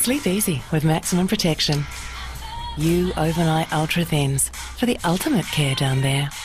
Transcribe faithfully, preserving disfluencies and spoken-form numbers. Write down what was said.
Sleep easy with maximum protection. U Overnight Ultra Thins for the ultimate care down there.